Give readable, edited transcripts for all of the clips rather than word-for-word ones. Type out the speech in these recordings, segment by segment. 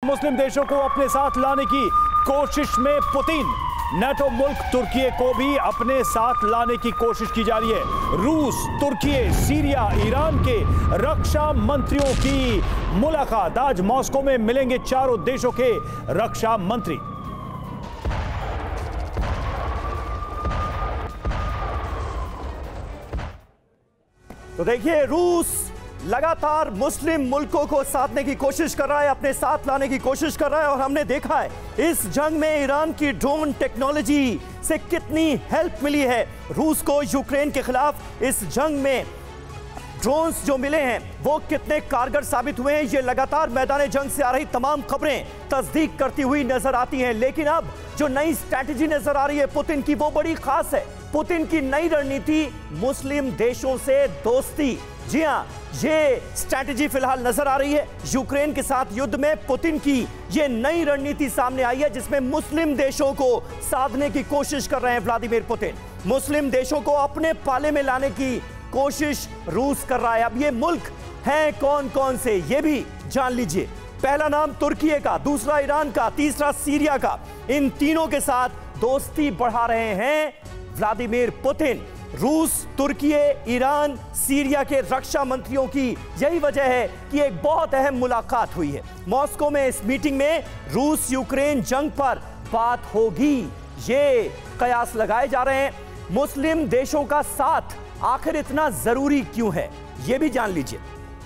मुस्लिम देशों को अपने साथ लाने की कोशिश में पुतिन। नेटो मुल्क तुर्की को भी अपने साथ लाने की कोशिश की जा रही है। रूस, तुर्की, सीरिया, ईरान के रक्षा मंत्रियों की मुलाकात। आज मॉस्को में मिलेंगे चारों देशों के रक्षा मंत्री। तो देखिए, रूस लगातार मुस्लिम मुल्कों को साधने की कोशिश कर रहा है, अपने साथ लाने की कोशिश कर रहा है। और हमने देखा है इस जंग में ईरान की ड्रोन टेक्नोलॉजी से कितनी हेल्प मिली है रूस को यूक्रेन के खिलाफ। इस जंग में ड्रोन्स जो मिले हैं वो कितने कारगर साबित हुए हैं, ये लगातार मैदान जंग से आ रही तमाम खबरें तस्दीक करती हुई नजर आती हैं। लेकिन अब जो नई स्ट्रैटेजी नजर आ रही है पुतिन की, वो बड़ी खास है। पुतिन की नई रणनीति मुस्लिम देशों से दोस्ती। जी हां, ये स्ट्रैटेजी फिलहाल नजर आ रही है। यूक्रेन के साथ युद्ध में पुतिन की ये नई रणनीति सामने आई है, जिसमें मुस्लिम देशों को साधने की कोशिश कर रहे हैं व्लादिमीर पुतिन। मुस्लिम देशों को अपने पाले में लाने की कोशिश रूस कर रहा है। अब ये मुल्क हैं कौन कौन से, ये भी जान लीजिए। पहला नाम तुर्की का, दूसरा ईरान का, तीसरा सीरिया का। इन तीनों के साथ दोस्ती बढ़ा रहे हैं व्लादिमीर पुतिन। रूस, तुर्की, ईरान, सीरिया के रक्षा मंत्रियों की यही वजह है कि एक बहुत अहम मुलाकात हुई है मॉस्को में। इस मीटिंग में रूस यूक्रेन जंग पर बात होगी, ये कयास लगाए जा रहे हैं। मुस्लिम देशों का साथ आखिर इतना जरूरी क्यों है, ये भी जान लीजिए।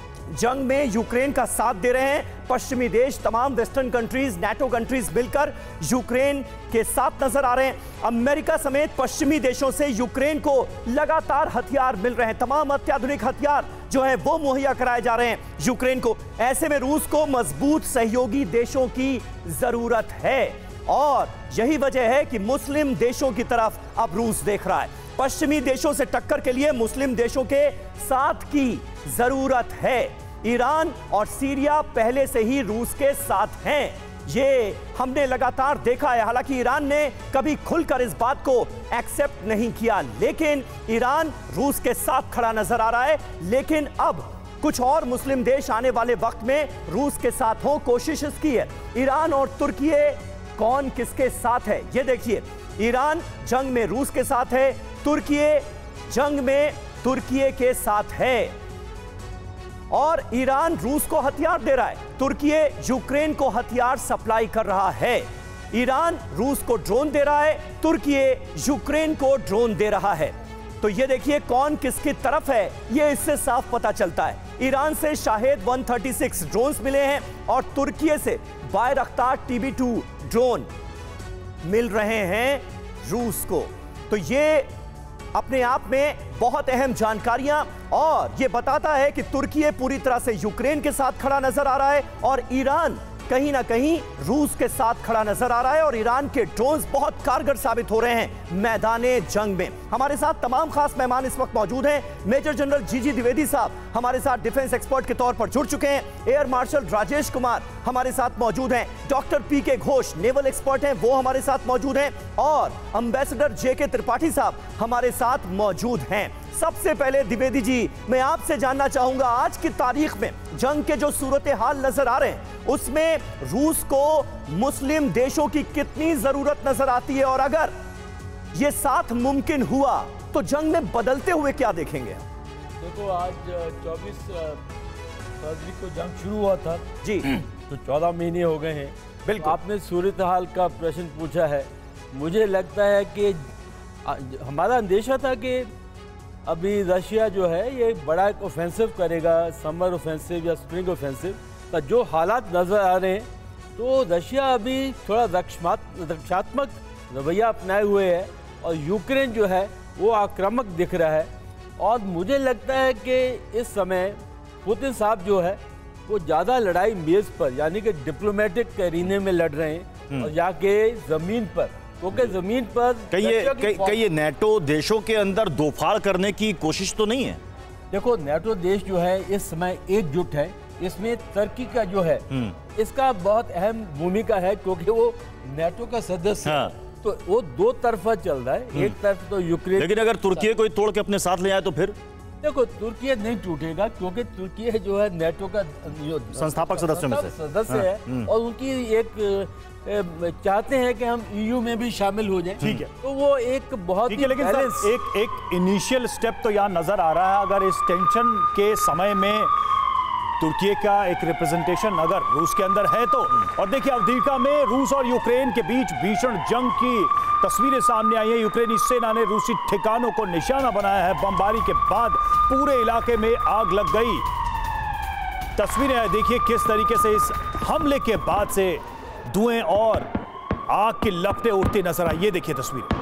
जंग में यूक्रेन का साथ दे रहे हैं पश्चिमी देश, तमाम वेस्टर्न कंट्रीज, नेटो कंट्रीज मिलकर यूक्रेन के साथ नजर आ रहे हैं। अमेरिका समेत पश्चिमी देशों से यूक्रेन को लगातार हथियार मिल रहे हैं, तमाम अत्याधुनिक हथियार जो है वो मुहैया कराए जा रहे हैं यूक्रेन को। ऐसे में रूस को मजबूत सहयोगी देशों की जरूरत है और यही वजह है कि मुस्लिम देशों की तरफ अब रूस देख रहा है। पश्चिमी देशों से टक्कर के लिए मुस्लिम देशों के साथ की जरूरत है। ईरान और सीरिया पहले से ही रूस के साथ हैं, ये हमने लगातार देखा है। हालांकि ईरान ने कभी खुलकर इस बात को एक्सेप्ट नहीं किया, लेकिन ईरान रूस के साथ खड़ा नजर आ रहा है। लेकिन अब कुछ और मुस्लिम देश आने वाले वक्त में रूस के साथ हो, कोशिश इसकी है। ईरान और तुर्की कौन किसके साथ है, ये देखिए। ईरान जंग में रूस के साथ है, तुर्की जंग में तुर्की के साथ है। और ईरान रूस को हथियार दे रहा है, तुर्की यूक्रेन को हथियार सप्लाई कर रहा है। ईरान रूस को ड्रोन दे रहा है, तुर्की यूक्रेन को ड्रोन दे रहा है। तो ये देखिए कौन किसकी तरफ है, ये इससे साफ पता चलता है। ईरान से शाहेद 136 ड्रोन्स मिले हैं और तुर्की से बायरख्तार TB2 ड्रोन मिल रहे हैं रूस को। तो ये अपने आप में बहुत अहम जानकारियां, और ये बताता है कि तुर्की पूरी तरह से यूक्रेन के साथ खड़ा नजर आ रहा है और ईरान कहीं ना कहीं रूस के साथ खड़ा नजर आ रहा है। और ईरान के ड्रोन्स बहुत कारगर साबित हो रहे हैं मैदाने जंग में। हमारे साथ तमाम खास मेहमान इस वक्त मौजूद हैं। मेजर जनरल जीजी द्विवेदी साहब हमारे साथ डिफेंस एक्सपर्ट के तौर पर जुड़ चुके हैं। एयर मार्शल राजेश कुमार हमारे साथ मौजूद हैं। Doctor PK Ghosh naval expert हैं, वो हमारे साथ मौजूद हैं। और एम्बेसडर JK त्रिपाठी साहब हमारे साथ मौजूद हैं। सबसे पहले द्विवेदी जी, मैं आपसे जानना चाहूंगा, आज की तारीख में जंग के जो सूरत हाल नजर आ रहे हैं उसमें रूस को मुस्लिम देशों की कितनी जरूरत नजर आती है, और अगर ये साथ मुमकिन हुआ तो जंग में बदलते हुए क्या देखेंगे? देखो, आज 24 फरवरी को जंग शुरू हुआ था जी, तो 14 महीने हो गए हैं। बिल्कुल। आपने सूरत हाल का प्रश्न पूछा है। मुझे लगता है कि हमारा अंदेशा था कि अभी रशिया जो है ये बड़ा एक ऑफेंसिव करेगा, समर ऑफेंसिव या स्प्रिंग ऑफेंसिव। तो जो हालात नज़र आ रहे हैं तो रशिया अभी थोड़ा रक्षात्मक रवैया अपनाए हुए है और यूक्रेन जो है वो आक्रामक दिख रहा है। और मुझे लगता है कि इस समय पुतिन साहब जो है वो ज़्यादा लड़ाई मेज़ पर यानी कि डिप्लोमेटिक एरीने में लड़ रहे हैं और जाके ज़मीन पर, क्योंकि जमीन पर कई ये नेटो देशों के अंदर दोफाड़ करने की कोशिश तो नहीं है। देखो, नेटो देश जो है इस समय एकजुट है। इसमें तुर्की का जो है इसका बहुत अहम भूमिका है, क्योंकि वो नेटो का सदस्य है। तो वो दो तरफा चल रहा है, एक तरफ तो यूक्रेन। लेकिन अगर तुर्की को तोड़ के अपने साथ ले आए तो फिर देखो तुर्की नहीं टूटेगा क्योंकि तुर्की जो है नेटो का जो संस्थापक सदस्य में से सदस्य है और उनकी एक चाहते हैं कि हम ईयू में भी शामिल हो जाएं। ठीक है, तो वो एक बहुत ही लेकिन सर एक इनिशियल स्टेप तो यहाँ नजर आ रहा है। अगर इस टेंशन के समय में तुर्की का एक रिप्रेजेंटेशन अगर रूस के अंदर है तो, और देखिए अवधीका में रूस और यूक्रेन के बीच भीषण जंग की तस्वीरें सामने आई हैं। यूक्रेनी सेना ने रूसी ठिकानों को निशाना बनाया है। बमबारी के बाद पूरे इलाके में आग लग गई। तस्वीरें देखिए किस तरीके से इस हमले के बाद से धुएं और आग की लपटें उठती नजर आई। ये देखिए तस्वीर।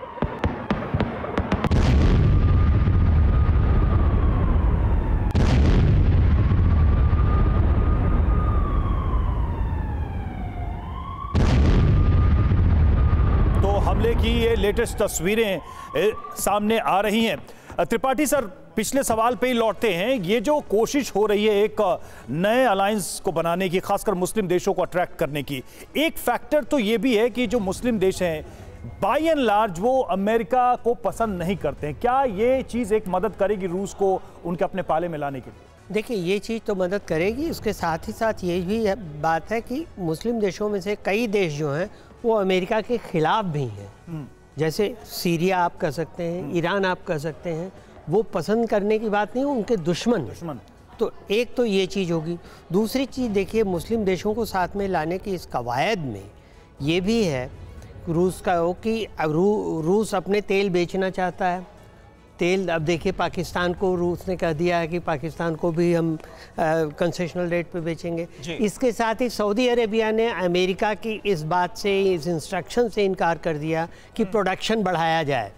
हमले की ये लेटेस्ट तस्वीरें सामने आ रही हैं। त्रिपाठी सर, पिछले सवाल पे ही लौटते हैं। ये जो कोशिश हो रही है एक नए अलायंस को बनाने की, खासकर मुस्लिम देशों को अट्रैक्ट करने की, एक फैक्टर तो ये भी है कि जो मुस्लिम देश हैं बाय एंड लार्ज वो अमेरिका को पसंद नहीं करते हैं। क्या ये चीज़ एक मदद करेगी रूस को उनके अपने पाले में लाने के लिए? देखिए, ये चीज़ तो मदद करेगी। उसके साथ ही साथ ये भी बात है कि मुस्लिम देशों में से कई देश जो हैं वो अमेरिका के खिलाफ भी हैं। जैसे सीरिया आप कह सकते हैं, ईरान आप कह सकते हैं। वो पसंद करने की बात नहीं, उनके दुश्मन। तो एक तो ये चीज़ होगी। दूसरी चीज़ देखिए, मुस्लिम देशों को साथ में लाने की इस कवायद में ये भी है रूस का हो कि रूस अपने तेल बेचना चाहता है। तेल अब देखिए पाकिस्तान को रूस ने कह दिया है कि पाकिस्तान को भी हम कंसेशनल रेट पे बेचेंगे। इसके साथ ही सऊदी अरेबिया ने अमेरिका की इस बात से, इस इंस्ट्रक्शन से इनकार कर दिया कि प्रोडक्शन बढ़ाया जाए।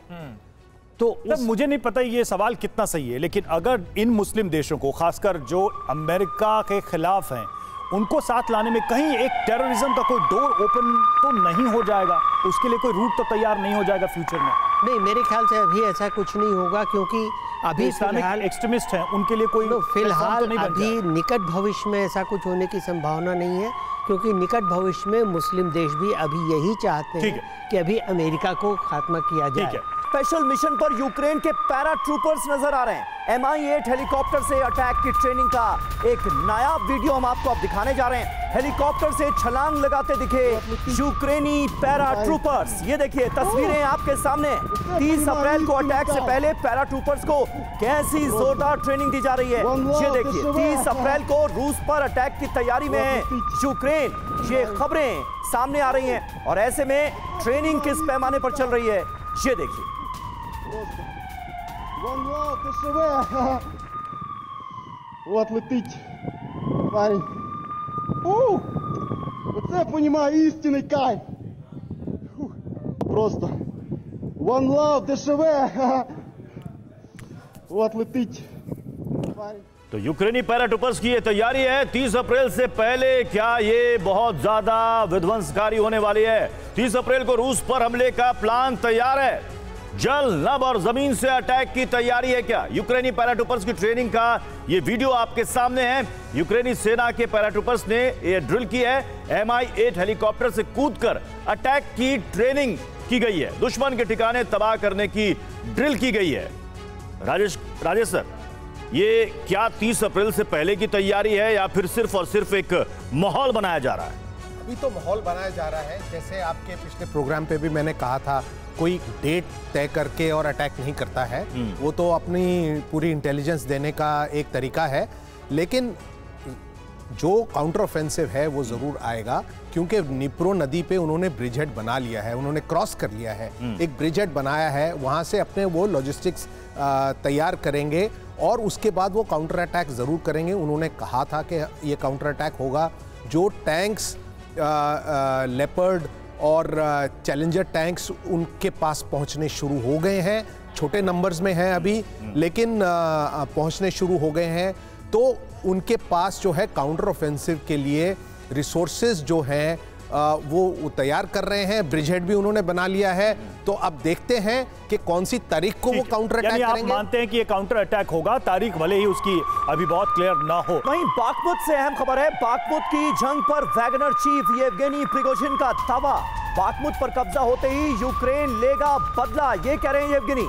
तो मुझे नहीं पता ये सवाल कितना सही है, लेकिन अगर इन मुस्लिम देशों को, खासकर जो अमेरिका के खिलाफ हैं, उनको साथ लाने में कहीं एक टेररिज्म का कोई डोर ओपन तो नहीं हो जाएगा? उसके लिए कोई रूट तो तैयार नहीं हो जाएगा फ्यूचर में? नहीं, मेरे ख्याल से अभी ऐसा कुछ नहीं होगा, क्योंकि अभी इस्लामिक एक्सट्रीमिस्ट हैं, उनके लिए कोई फिलहाल तो अभी निकट भविष्य में ऐसा कुछ होने की संभावना नहीं है, क्योंकि निकट भविष्य में मुस्लिम देश भी अभी यही चाहते हैं कि अभी अमेरिका को खात्मा किया जाए। स्पेशल मिशन पर यूक्रेन के पैरा ट्रूपर्स नजर आ रहे हैं। MI-8 हेलीकॉप्टर से अटैक की ट्रेनिंग का एक नायाब वीडियो हम आपको अब दिखाने जा रहे हैं। हेलीकॉप्टर से छलांग लगाते दिखे यूक्रेनी पैरा ट्रूपर्स। ये देखिए तस्वीरें आपके सामने। 30 अप्रैल को अटैक से पहले पैरा ट्रूपर्स को कैसी जोरदार ट्रेनिंग दी जा रही है। ये देखिए 30 अप्रैल को रूस पर अटैक की तैयारी में है यूक्रेन। ये खबरें सामने आ रही हैं और ऐसे में ट्रेनिंग किस पैमाने पर चल रही है ये देखिए। Вот летить, парень. Оце, понимаю, істинний кайф. Просто. One love, ДШВ. Вот летить, парень. तो यूक्रेनी पैराट्रूपर्स की ये तैयारी है 30 अप्रैल से पहले। क्या ये बहुत ज्यादा विध्वंसकारी होने वाली है? 30 अप्रैल को रूस पर हमले का प्लान तैयार है। जल, नभ और जमीन से अटैक की तैयारी है क्या? यूक्रेनी पैराट्रूपर्स की ट्रेनिंग का ये वीडियो आपके सामने है। यूक्रेनी सेना के पैराट्रूपर्स ने ये ड्रिल की है। MI-8 हेलीकॉप्टर से कूदकर अटैक की ट्रेनिंग की गई है। दुश्मन के ठिकाने तबाह करने की ड्रिल की गई है। राजेश सर, ये क्या 30 अप्रैल से पहले की तैयारी है या फिर सिर्फ और सिर्फ एक माहौल बनाया जा रहा है? अभी तो माहौल बनाया जा रहा है। जैसे आपके पिछले प्रोग्राम पे भी मैंने कहा था, कोई डेट तय करके और अटैक नहीं करता है। वो तो अपनी पूरी इंटेलिजेंस देने का एक तरीका है, लेकिन जो काउंटर ऑफेंसिव है वो ज़रूर आएगा, क्योंकि निप्रो नदी पे उन्होंने ब्रिजहेड बना लिया है, उन्होंने क्रॉस कर लिया है, एक ब्रिजहेड बनाया है। वहाँ से अपने वो लॉजिस्टिक्स तैयार करेंगे और उसके बाद वो काउंटर अटैक ज़रूर करेंगे। उन्होंने कहा था कि ये काउंटर अटैक होगा। जो टैंक्स, लेपर्ड और चैलेंजर टैंक्स उनके पास पहुंचने शुरू हो गए हैं। छोटे नंबर्स में हैं अभी, लेकिन पहुंचने शुरू हो गए हैं। तो उनके पास जो है काउंटर ऑफेंसिव के लिए रिसोर्सेज जो हैं वो तैयार कर रहे हैं। ब्रिजहेड भी उन्होंने बना लिया है। तो अब देखते हैं कि कौन सी तारीख को वो काउंटर अटैक करेंगे। आप मानते हैं कि ये काउंटर अटैक होगा, तारीख भले ही उसकी अभी बहुत क्लियर ना हो। वहीं बाखमुत से अहम खबर है। बाखमुत की जंग पर वैगनर चीफ येवगेनी प्रिगोजिन का दावा। बाखमुत पर कब्जा होते ही यूक्रेन लेगा बदला, ये कह रहे हैं येवगेनी।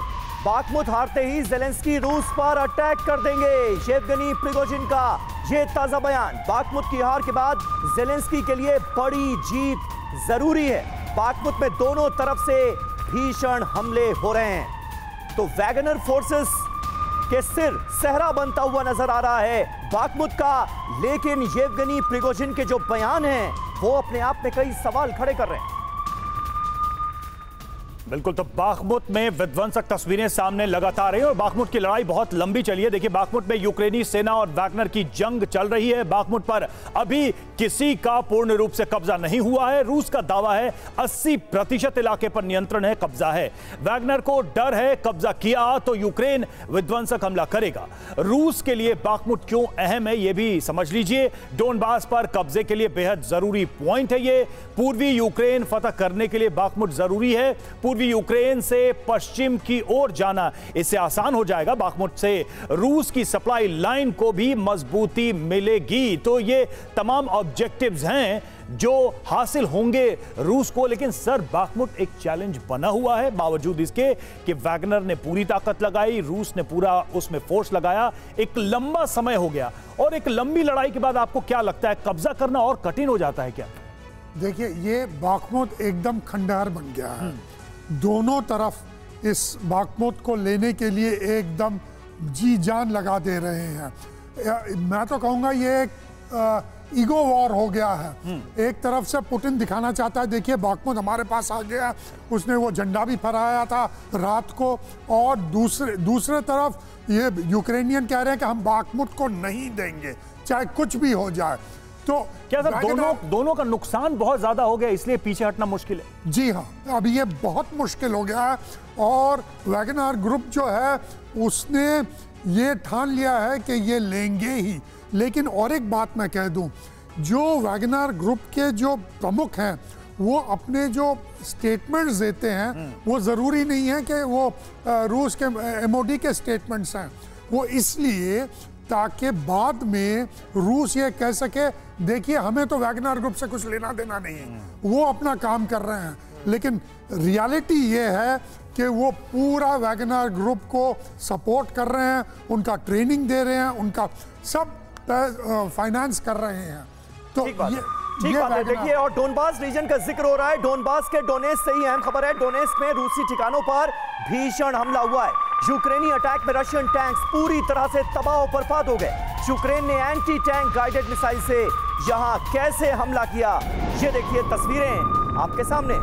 बाखमुत हारते ही ज़ेलेंस्की रूस पर अटैक कर देंगे, येवगेनी प्रिगोजिन का ये ताजा बयान। बाखमुत की हार के बाद ज़ेलेंस्की के लिए बड़ी जीत जरूरी है। बाखमुत में दोनों तरफ से भीषण हमले हो रहे हैं, तो वैगनर फोर्सेस के सिर सहरा बनता हुआ नजर आ रहा है बाखमुत का। लेकिन येवगेनी प्रिगोजिन के जो बयान हैं वो अपने आप में कई सवाल खड़े कर रहे हैं। बिल्कुल, तो बाखमुत में विध्वंसक तस्वीरें सामने लगातार हैं और बाखमुत की लड़ाई बहुत लंबी चली है। देखिए, बाखमुत में यूक्रेनी सेना और वैगनर की जंग चल रही है। बाखमुत पर अभी किसी का पूर्ण रूप से कब्जा नहीं हुआ है। रूस का दावा है 80% इलाके पर नियंत्रण है, कब्जा है। वैगनर को डर है कब्जा किया तो यूक्रेन विध्वंसक हमला करेगा। रूस के लिए बाखमुत क्यों अहम है ये भी समझ लीजिए। डोनबास पर कब्जे के लिए बेहद जरूरी पॉइंट है ये। पूर्वी यूक्रेन फतह करने के लिए बाखमुत जरूरी है। पूर्वी यूक्रेन से पश्चिम की ओर जाना इससे आसान हो जाएगा। बाखमुत से रूस की सप्लाई लाइन को भी मजबूती मिलेगी। तो ये तमाम ऑब्जेक्टिव्स हैं जो हासिल होंगे रूस को। लेकिन सर, बाखमुत एक चैलेंज बना हुआ है, बावजूद इसके कि वैगनर ने पूरी ताकत लगाई, रूस ने पूरा उसमें फोर्स लगाया। एक लंबा समय हो गया और एक लंबी लड़ाई के बाद आपको क्या लगता है, कब्जा करना और कठिन हो जाता है क्या? देखिए, ये बाखमुत एकदम खंडहर बन गया है। दोनों तरफ इस बाखमुत को लेने के लिए एकदम जी जान लगा दे रहे हैं। मैं तो कहूँगा ये एक ईगो वॉर हो गया है। एक तरफ से पुतिन दिखाना चाहता है, देखिए बाखमुत हमारे पास आ गया, उसने वो झंडा भी फहराया था रात को, और दूसरे तरफ ये यूक्रेनियन कह रहे हैं कि हम बाखमुत को नहीं देंगे चाहे कुछ भी हो जाए। तो क्या सर दोनों का नुकसान बहुत ज्यादा हो गया, इसलिए पीछे हटना मुश्किल है? जी हाँ, अभी ये बहुत मुश्किल हो गया है। और वैगनर ग्रुप जो है उसने ये ठान लिया है कि ये लेंगे ही। लेकिन और एक बात मैं कह दूं, जो वैगनर ग्रुप के जो प्रमुख हैं वो अपने जो स्टेटमेंट्स देते हैं वो ज़रूरी नहीं है कि वो रूस के MOD के स्टेटमेंट्स हैं। वो इसलिए ताकि बाद में रूस ये कह सके देखिए हमें तो वैगनर ग्रुप से कुछ लेना देना नहीं है, वो अपना काम कर रहे हैं। लेकिन रियलिटी ये है कि वो पूरा वैगनर ग्रुप को सपोर्ट कर रहे हैं, उनका ट्रेनिंग दे रहे हैं, उनका सब फाइनेंस कर रहे हैं। तो ठीक बात है। देखिए, और डोनबास रीजन का जिक्र हो रहा है। डोनबास के डोनेट्स्क से ही अहम खबर है। डोनेट्स्क में रूसी ठिकानों पर भीषण हमला हुआ है। यूक्रेनी अटैक में रशियन टैंक्स पूरी तरह से तबाह और बर्बाद हो गए। यूक्रेन ने एंटी टैंक गाइडेड मिसाइल से यहां कैसे हमला किया, ये देखिए तस्वीरें आपके सामने।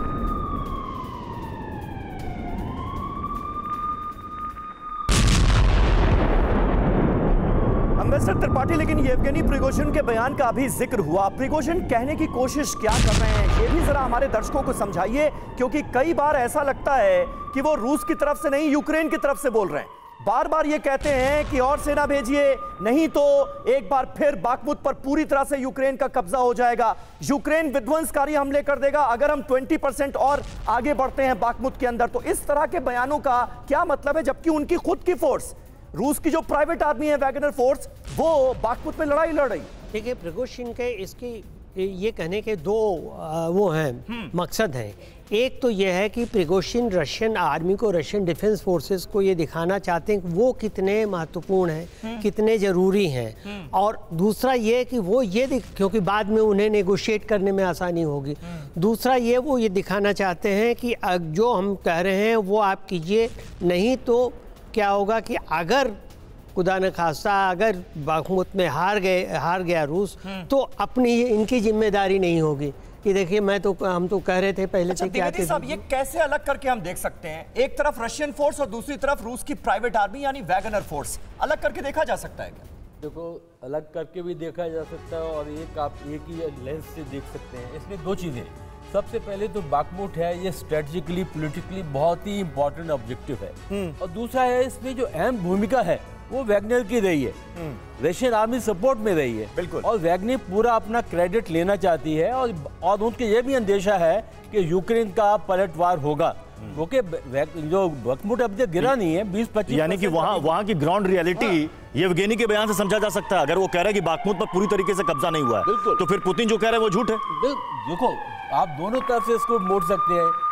अम्बेसडर त्रिपाठी, लेकिन येवगेनी प्रिगोजिन के बयान का अभी जिक्र हुआ। प्रिगोजिन कहने की कोशिश क्या कर रहे हैं ये भी जरा हमारे दर्शकों को समझाइए, क्योंकि कई बार ऐसा लगता है कि वो रूस की तरफ से नहीं यूक्रेन की तरफ से बोल रहे हैं। बार बार ये कहते हैं कि और सेना भेजिए, नहीं तो एक बार फिर बाखमुत पर पूरी तरह से यूक्रेन का कब्जा हो जाएगा, यूक्रेन विध्वंसकारी हमले कर देगा अगर हम 20% और आगे बढ़ते हैं बाखमुत के अंदर। तो इस तरह के बयानों का क्या मतलब है, जबकि उनकी खुद की फोर्स, रूस की जो प्राइवेट आर्मी है वैगनर फोर्स, वो बाखमुत में लड़ाई लड़ रही। देखिए, प्रिगोजिन के इसकी ये कहने के दो वो हैं मकसद हैं। एक तो ये है कि प्रिगोजिन रशियन आर्मी को, रशियन डिफेंस फोर्सेस को ये दिखाना चाहते हैं कि वो कितने महत्वपूर्ण हैं, कितने ज़रूरी हैं। और दूसरा ये कि वो ये क्योंकि बाद में उन्हें नेगोशिएट करने में आसानी होगी। दूसरा वो ये दिखाना चाहते हैं कि जो हम कह रहे हैं वो आप कीजिए, नहीं तो क्या होगा कि अगर खुदा न खास्ता अगर बाखमुत में हार गया रूस, तो अपनी इनकी जिम्मेदारी नहीं होगी कि देखिए हम तो कह रहे थे पहले से क्या थे। साहब, ये कैसे अलग करके हम देख सकते हैं? एक तरफ रशियन फोर्स और दूसरी तरफ रूस की प्राइवेट आर्मी यानी वैगनर फोर्स, अलग करके देखा जा सकता है क्या? देखो, अलग करके भी देखा जा सकता है और एक आप एक ही लेंस से देख सकते हैं। इसमें दो चीज़ें, सबसे पहले तो बाखमुत है ये स्ट्रेटेजिकली पॉलिटिकली बहुत ही इंपॉर्टेंट ऑब्जेक्टिव है, और दूसरा है इसमें जो अहम भूमिका है वो वैगनर की रही है, रशियन आर्मी सपोर्ट में रही है। बिल्कुल। और वैगनर पूरा अपना क्रेडिट लेना चाहती है, और उनके ये भी अंदेशा है कि यूक्रेन का पलटवार होगा, क्योंकि जो बाखमुत अब तक गिरा नहीं है 20-25, यानी कि वहां की ग्राउंड रियलिटी येवगेनी के बयान से समझा जा सकता है। अगर वो कह रहा है कि बाखमुत पर पूरी तरीके से कब्जा नहीं हुआ है, तो फिर पुतिन जो कह रहा है वो झूठ है। देखो, आप दोनों तरफ से इसको मोड़ सकते हैं।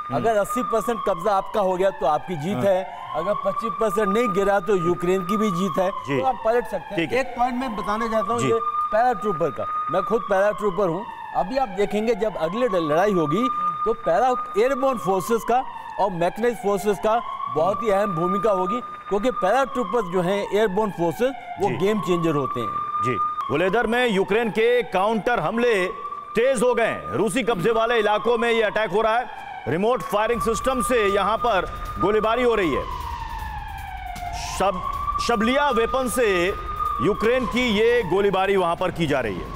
अगर 80% कब्जा आपका हो गया तो आपकी जीत है, अगर 25% नहीं गिरा तो यूक्रेन की भी जीत है, तो आप पलट सकते हैं। एक पॉइंट मैं बताना चाहता हूँ ये पैराट्रूपर का, मैं खुद पैराट्रूपर हूँ। अभी आप देखेंगे जब अगली लड़ाई होगी तो एयरबोर्न फोर्सेस का और मैकेनाइज्ड फोर्सेस का बहुत ही अहम भूमिका होगी, क्योंकि पैराट्रूपर्स जो हैं एयरबोर्न फोर्सेस वो गेम चेंजर होते हैं। जी, गुलेदर में यूक्रेन के काउंटर हमले तेज हो गए। रूसी कब्जे वाले इलाकों में ये अटैक हो रहा है। रिमोट फायरिंग सिस्टम से यहां पर गोलीबारी हो रही है। शबलिया वेपन से यूक्रेन की ये गोलीबारी वहां पर की जा रही है।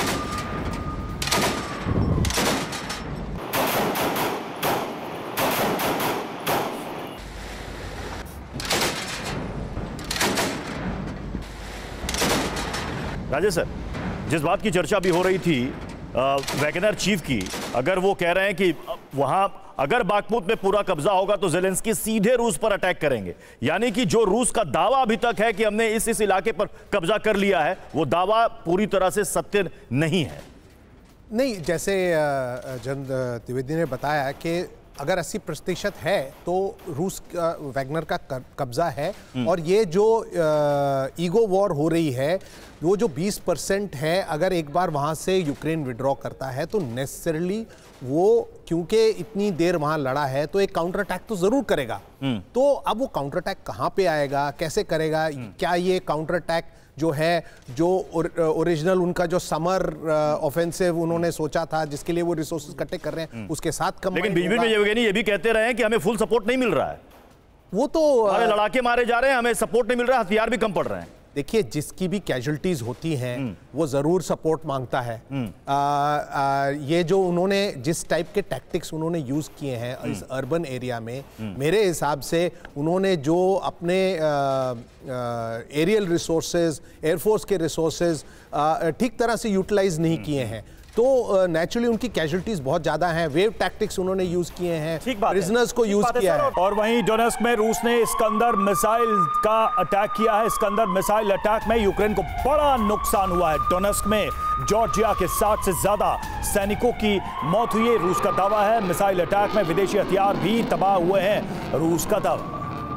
राजेश सर, जिस बात की चर्चा भी हो रही थी वैगनर चीफ की, अगर वो कह रहे हैं कि वहां अगर बाखमुत में पूरा कब्जा होगा तो ज़ेलेंस्की सीधे रूस पर अटैक करेंगे, यानी कि जो रूस का दावा अभी तक है कि हमने इस इलाके पर कब्जा कर लिया है, वो दावा पूरी तरह से सत्य नहीं है। नहीं, जैसे जन द्विवेदी ने बताया कि अगर 80% है तो रूस वैगनर का कब्जा है, और ये जो ईगो वॉर हो रही है वो जो 20% है, अगर एक बार वहाँ से यूक्रेन विड्रॉ करता है तो नेसेसरली वो, क्योंकि इतनी देर वहाँ लड़ा है, तो एक काउंटर अटैक तो ज़रूर करेगा। तो अब वो काउंटर अटैक कहाँ पे आएगा, कैसे करेगा? क्या ये काउंटर अटैक जो है, जो ओरिजिनल उनका जो समर ऑफेंसिव उन्होंने सोचा था, जिसके लिए वो रिसोर्सेज इकट्ठे कर रहे हैं, उसके साथ कम? लेकिन बीच में ये भी कहते रहे हैं कि हमें फुल सपोर्ट नहीं मिल रहा है। वो तो हमारे लड़ाके मारे जा रहे हैं, हमें सपोर्ट नहीं मिल रहा, हथियार भी कम पड़ रहे हैं। देखिए, जिसकी भी कैजुअल्टीज होती हैं वो जरूर सपोर्ट मांगता है। ये जो उन्होंने जिस टाइप के टैक्टिक्स उन्होंने यूज किए हैं इस अर्बन एरिया में, मेरे हिसाब से उन्होंने जो अपने एरियल रिसोर्सेज, एयरफोर्स के रिसोर्सेज ठीक तरह से यूटिलाइज नहीं किए हैं, तो नेचुरली उनकी कैजुअल्टीज बहुत ज्यादा हैं। वेव टैक्टिक्स उन्होंने यूज किए हैं, प्रिजनर्स को यूज किया है। और वहीं डोनेस्क में रूस ने इस्कंदर मिसाइल का अटैक किया है। इस्कंदर मिसाइल अटैक में यूक्रेन को बड़ा नुकसान हुआ है। डोनेस्क में जॉर्जिया के 60 से ज्यादा सैनिकों की मौत हुई है, रूस का दावा है। मिसाइल अटैक में विदेशी हथियार भी तबाह हुए हैं, रूस का दावा।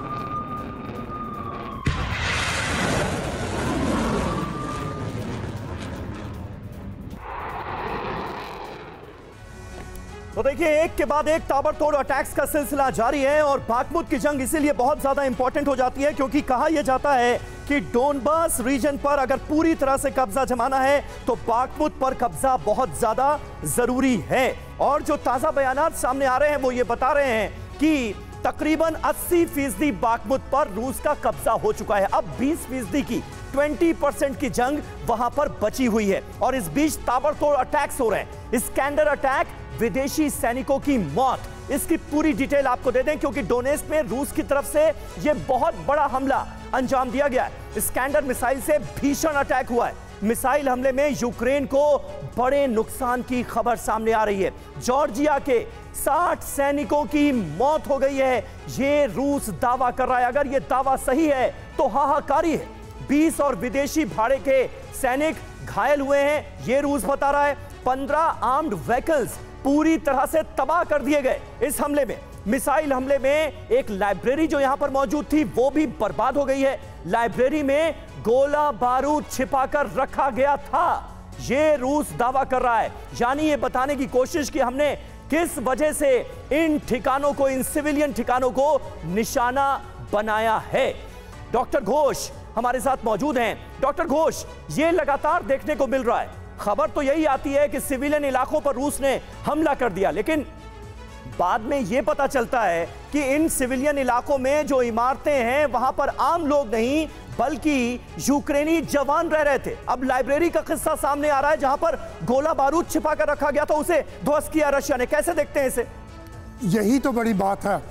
तो देखिए, एक के बाद एक ताबड़तोड़ अटैक्स का सिलसिला जारी है, और बाखमुत की जंग इसीलिए बहुत ज्यादा इंपॉर्टेंट हो जाती है क्योंकि कहा यह जाता है कि डोनबास रीजन पर अगर पूरी तरह से कब्जा जमाना है तो बाखमुत पर कब्जा बहुत ज्यादा जरूरी है। और जो ताजा बयानात सामने आ रहे हैं वो ये बता रहे हैं कि तकरीबन 80% बाखमुत पर रूस का कब्जा हो चुका है। अब 20% की 20% की जंग वहां पर बची हुई है, और इस बीच ताबड़तोड़ अटैक्स हो रहे हैं। इस्कैंडर अटैक, विदेशी सैनिकों की मौत, इसकी पूरी डिटेल आपको दे दें क्योंकि डोनेस्क में रूस की तरफ से यह बहुत बड़ा हमला अंजाम दिया गया है। इस्कैंडर मिसाइल से भीषण अटैक हुआ है। मिसाइल हमले में यूक्रेन को बड़े नुकसान की खबर सामने आ रही है। जॉर्जिया के 60 सैनिकों की मौत हो गई है, ये रूस दावा कर रहा है। अगर यह दावा सही है तो हाहाकारी है। 20 और विदेशी भाड़े के सैनिक घायल हुए हैं, यह रूस बता रहा है। 15 आर्म्ड व्हीकल्स पूरी तरह से तबाह कर दिए गए इस हमले में। मिसाइल हमले में एक लाइब्रेरी जो यहां पर मौजूद थी वो भी बर्बाद हो गई है। लाइब्रेरी में गोला बारूद छिपाकर रखा गया था, यह रूस दावा कर रहा है। यानी ये बताने की कोशिश कि हमने किस वजह से इन ठिकानों को, इन सिविलियन ठिकानों को निशाना बनाया है। डॉक्टर घोष हमारे साथ मौजूद हैं। डॉक्टर घोष, ये लगातार देखने को मिल रहा है, खबर तो यही आती है कि सिविलियन इलाकों पर रूस ने हमला कर दिया, लेकिन बाद में यह पता चलता है कि इन सिविलियन इलाकों में जो इमारतें हैं वहां पर आम लोग नहीं बल्कि यूक्रेनी जवान रह रहे थे। अब लाइब्रेरी का किस्सा सामने आ रहा है जहां पर गोला बारूद छिपा कर रखा गया था, उसे ध्वस्त किया रशिया ने। कैसे देखते हैं इसे? यही तो बड़ी बात है।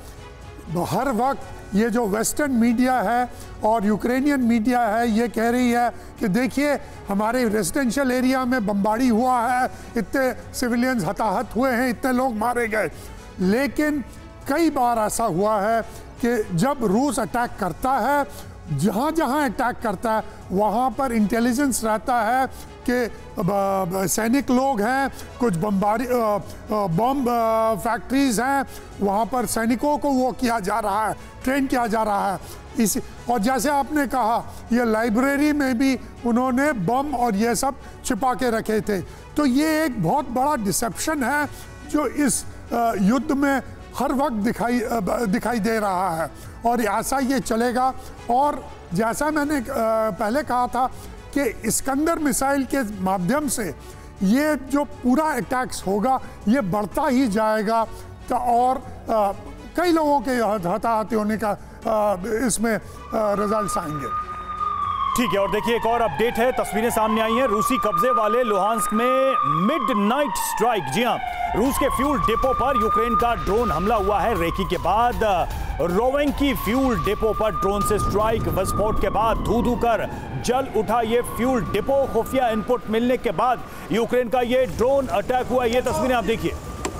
हर वक्त ये जो वेस्टर्न मीडिया है और यूक्रेनियन मीडिया है ये कह रही है कि देखिए हमारे रेजिडेंशियल एरिया में बमबारी हुआ है, इतने सिविलियंस हताहत हुए हैं, इतने लोग मारे गए। लेकिन कई बार ऐसा हुआ है कि जब रूस अटैक करता है जहाँ जहाँ अटैक करता है वहाँ पर इंटेलिजेंस रहता है कि सैनिक लोग हैं, कुछ बम फैक्ट्रीज हैं, वहाँ पर सैनिकों को वो किया जा रहा है, ट्रेन किया जा रहा है। इस और जैसे आपने कहा ये लाइब्रेरी में भी उन्होंने बम और ये सब छिपा के रखे थे। तो ये एक बहुत बड़ा डिसेप्शन है जो इस युद्ध में हर वक्त दिखाई दे रहा है और ऐसा ये चलेगा। और जैसा मैंने पहले कहा था कि इस्कंदर मिसाइल के माध्यम से ये जो पूरा अटैक्स होगा ये बढ़ता ही जाएगा और कई लोगों के हताहत होने का इसमें रिजल्ट्स आएंगे। ठीक है, और देखिए एक और अपडेट है, तस्वीरें सामने आई हैं रूसी कब्जे वाले लुहांस्क में मिडनाइट स्ट्राइक। जी हां, रूस के फ्यूल डिपो पर यूक्रेन का ड्रोन हमला हुआ है। रेकी के बाद रोवेंकी फ्यूल डिपो पर ड्रोन से स्ट्राइक, विस्फोट के बाद धू कर जल उठा ये फ्यूल डिपो। खुफिया इनपुट मिलने के बाद यूक्रेन का ये ड्रोन अटैक हुआ। ये तस्वीरें आप देखिए।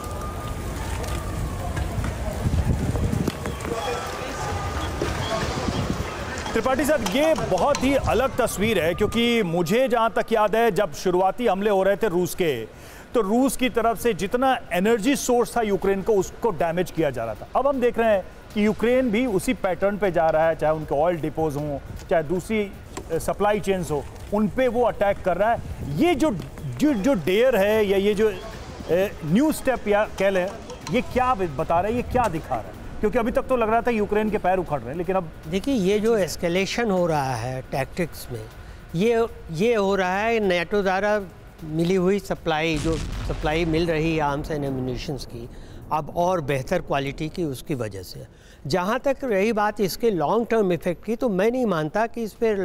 त्रिपाठी साहब, ये बहुत ही अलग तस्वीर है क्योंकि मुझे जहां तक याद है जब शुरुआती हमले हो रहे थे रूस के, तो रूस की तरफ से जितना एनर्जी सोर्स था यूक्रेन को, उसको डैमेज किया जा रहा था। अब हम देख रहे हैं कि यूक्रेन भी उसी पैटर्न पे जा रहा है, चाहे उनके ऑयल डिपोज हों, चाहे दूसरी सप्लाई चेन्स हो, उन पे वो अटैक कर रहा है। ये जो डेयर है या ये जो न्यू स्टेप या कह लें, ये क्या बता रहा है, ये क्या दिखा रहा है? क्योंकि अभी तक तो लग रहा था यूक्रेन के पैर उखड़ रहे हैं, लेकिन अब देखिए ये जो एस्केलेशन हो रहा है टैक्टिक्स में, ये हो रहा है नेटो द्वारा मिली हुई सप्लाई मिल रही है आर्म्स एंड एम्यूनिशंस की, अब और बेहतर क्वालिटी की, उसकी वजह से। जहाँ तक रही बात इसके लॉन्ग टर्म इफेक्ट की, तो मैं नहीं मानता कि इस पर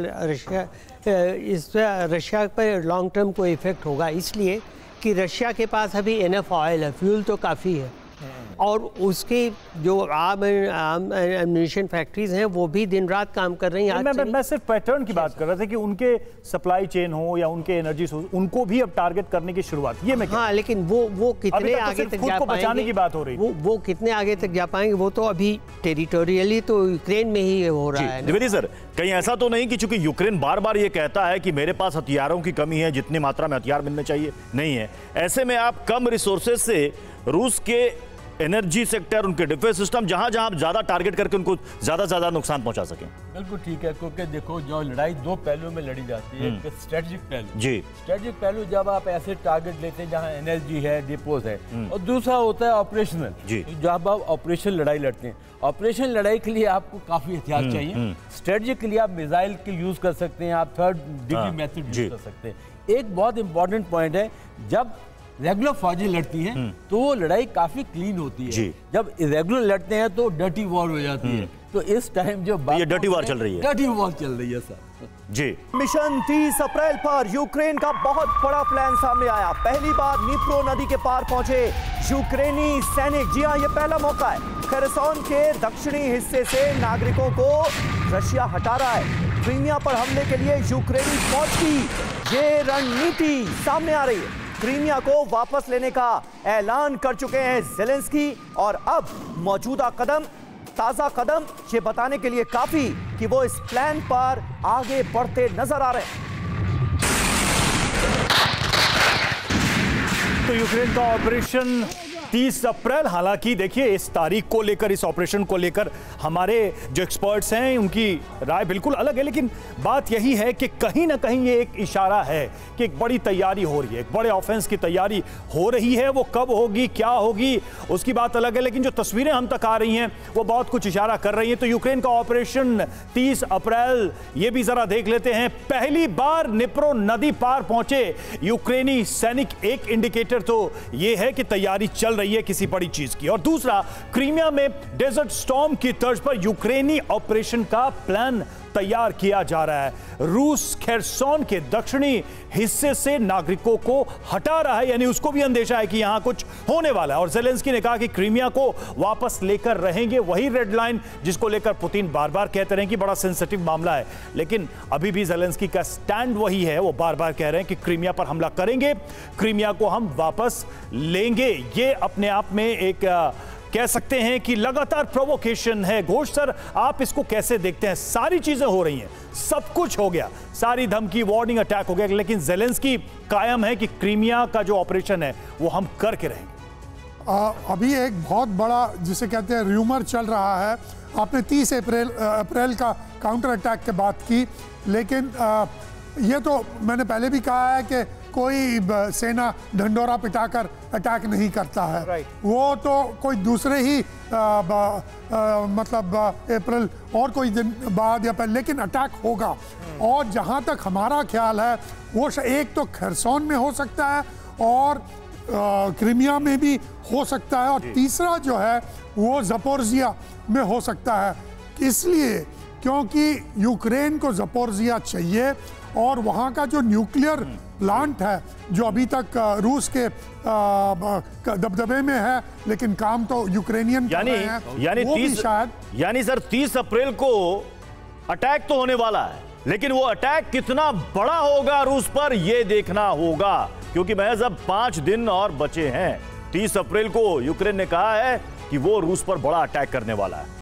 रशिया पर लॉन्ग टर्म कोई इफेक्ट होगा, इसलिए कि रशिया के पास अभी इनफ ऑयल है, फ्यूल तो काफ़ी है, और उसकी जो एम्यूनिशन फैक्ट्रीज हैं वो भी दिन रात काम कर रही हैं। मैं सिर्फ पैटर्न की बात कर रहा था कि उनके सप्लाई चेन हो या उनके एनर्जी सोर्स, उनको भी अब टारगेट करने की शुरुआत, ये मैं हाँ, लेकिन वो कितने आगे तक जा पाएंगे, बचाने की बात हो रही है, वो कितने आगे तक जा पाएंगे, वो तो अभी टेरिटोरियली तो यूक्रेन में ही हो रहा है। द्विवेदी सर, कहीं ऐसा तो नहीं कि चूंकि यूक्रेन बार बार ये कहता है कि मेरे पास हथियारों की कमी है, जितनी मात्रा में हथियार मिलने चाहिए नहीं है, ऐसे में आप कम रिसोर्सेज से रूस के एनर्जी सेक्टर, उनके डिफेंस सिस्टम, जहां जहां आप ज्यादा टारगेट करके उनको ज्यादा नुकसान पहुंचा सकें? बिल्कुल ठीक है, क्योंकि देखो जो लड़ाई दो पहलुओं में लड़ी जाती है, एक स्ट्रेटेजिक पहलू, जी स्ट्रेटेजिक पहलू जब आप ऐसे टारगेट लेते हैं जहां एनर्जी है, डिपोज है, और दूसरा होता है ऑपरेशनल, जब आप ऑपरेशन लड़ाई लड़ते हैं। ऑपरेशन लड़ाई के लिए आपको काफी हथियार चाहिए, स्ट्रेटेजिक के लिए आप मिसाइल के यूज कर सकते हैं, आप थर्ड डिग्री मेथड यूज कर सकते हैं। एक बहुत इंपॉर्टेंट पॉइंट है, जब रेगुलर फौजें लड़ती हैं तो वो लड़ाई काफी क्लीन होती है, जब इरेगुलर लड़ते हैं तो डर्टी वॉर हो जाती है। तो इस टाइम जो ये डर्टी वॉर चल रही है, डर्टी वॉर चल रही है सर जी। मिशन 30 अप्रैल पर यूक्रेन का बहुत बड़ा प्लान सामने आया। पहली बार नीप्रो नदी के पार पहुंचे यूक्रेनी सैनिक। जी हां, ये पहला मौका है। खेरसोन के दक्षिणी हिस्से से नागरिकों को रशिया हटा रहा है। क्रीमिया पर हमले के लिए यूक्रेनी फौज की ये रणनीति सामने आ रही है। क्रीमिया को वापस लेने का ऐलान कर चुके हैं ज़ेलेंस्की, और अब मौजूदा कदम, ताजा कदम ये बताने के लिए काफी कि वो इस प्लान पर आगे बढ़ते नजर आ रहे हैं। तो यूक्रेन का ऑपरेशन 30 अप्रैल, हालांकि देखिए इस तारीख को लेकर, इस ऑपरेशन को लेकर हमारे जो एक्सपर्ट्स हैं उनकी राय बिल्कुल अलग है, लेकिन बात यही है कि कहीं ना कहीं ये एक इशारा है कि एक बड़ी तैयारी हो रही है, एक बड़े ऑफेंस की तैयारी हो रही है। वो कब होगी, क्या होगी, उसकी बात अलग है, लेकिन जो तस्वीरें हम तक आ रही हैं वो बहुत कुछ इशारा कर रही हैं। तो यूक्रेन का ऑपरेशन 30 अप्रैल, ये भी जरा देख लेते हैं। पहली बार निप्रो नदी पार पहुंचे यूक्रेनी सैनिक, एक इंडिकेटर तो ये है कि तैयारी चल रही है किसी बड़ी चीज की। और दूसरा, क्रीमिया में डेजर्ट स्टॉर्म की तर्ज पर यूक्रेनी ऑपरेशन का प्लान तैयार किया जा रहा है। रूस खेरसोन के दक्षिणी हिस्से से नागरिकों को हटा रहा है, यानी उसको भी अंदेशा है कि यहां कुछ होने वाला है। और ज़ेलेंस्की ने कहा कि क्रीमिया को वापस लेकर रहेंगे, वही रेड लाइन जिसको लेकर पुतिन बार बार कहते रहे कि बड़ा सेंसिटिव मामला है, लेकिन अभी भी ज़ेलेंस्की का स्टैंड वही है। वो बार बार कह रहे हैं कि क्रीमिया पर हमला करेंगे, क्रीमिया को हम वापस लेंगे। ये अपने आप में एक कह सकते हैं कि लगातार प्रोवोकेशन है। घोष सर, आप इसको कैसे देखते हैं? सारी चीजें हो रही हैं, सब कुछ हो गया, सारी धमकी, वार्निंग, अटैक हो गया, लेकिन ज़ेलेंस्की कायम है कि क्रीमिया का जो ऑपरेशन है वो हम करके रहेंगे। अभी एक बहुत बड़ा जिसे कहते हैं र्यूमर चल रहा है। आपने 30 अप्रैल का काउंटर अटैक की बात की, लेकिन ये तो मैंने पहले भी कहा है कि कोई सेना ढंडोरा पिटाकर अटैक नहीं करता है। वो तो कोई दूसरे ही मतलब अप्रैल और कोई दिन बाद या पहले, लेकिन अटैक होगा। और जहाँ तक हमारा ख्याल है वो एक तो खरसोन में हो सकता है और क्रीमिया में भी हो सकता है, और तीसरा जो है वो ज़पोरिज़िया में हो सकता है। इसलिए क्योंकि यूक्रेन को ज़पोरिज़िया चाहिए और वहाँ का जो न्यूक्लियर प्लांट है जो अभी तक रूस के दबदबे में है, लेकिन काम तो यूक्रेनियन कर रहे हैं। यानी सर 30 अप्रैल को अटैक तो होने वाला है, लेकिन वो अटैक कितना बड़ा होगा रूस पर ये देखना होगा, क्योंकि महज अब 5 दिन और बचे हैं। 30 अप्रैल को यूक्रेन ने कहा है कि वो रूस पर बड़ा अटैक करने वाला है।